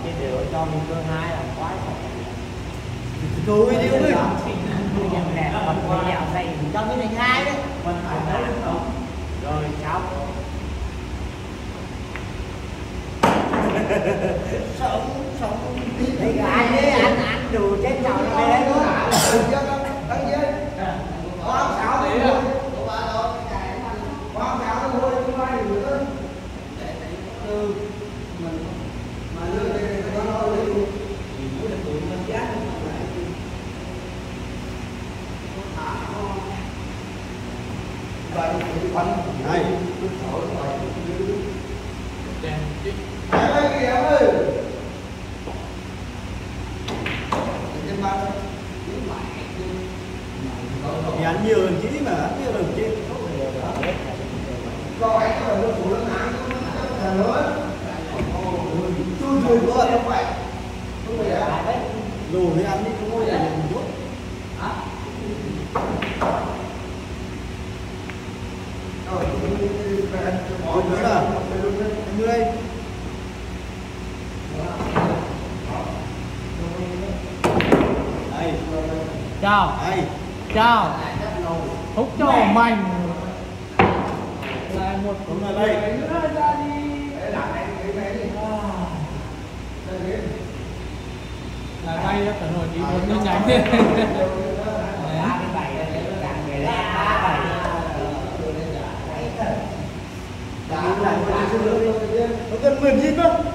chứ điều cho mình cơ hai là quá thôi đi ơi nhận đẹp bật cái dạo đây cho cái thành hai đấy rồi cháu sống thấy anh ấy anh đủ chết chào nó đấy luôn này thì ăn nhiều hơn chứ mà ăn nhiều hơn chứ có anh có phải phụ lớn hãng là lớn chui chui luôn không phải không phải đồ thì ăn đi không có gì mình nuốt rồi nữa là 20 đây chào đây chào hút cho mạnh lại một đúng là đây nữa ra đi là ngay đó phải nổi đi muốn nó nhánh đi nó cần 10 chín thôi